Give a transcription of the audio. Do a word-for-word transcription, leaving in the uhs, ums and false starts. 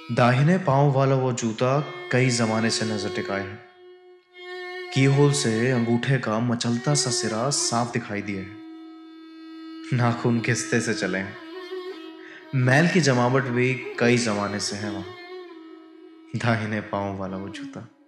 दाहिने पांव वाला वो जूता कई जमाने से नजर टिकाए है। की होल से अंगूठे का मचलता सा सिरा साफ दिखाई दिया है। नाखून खिसते से चले हैं। मैल की जमावट भी कई जमाने से है वहां। दाहिने पांव वाला वो जूता।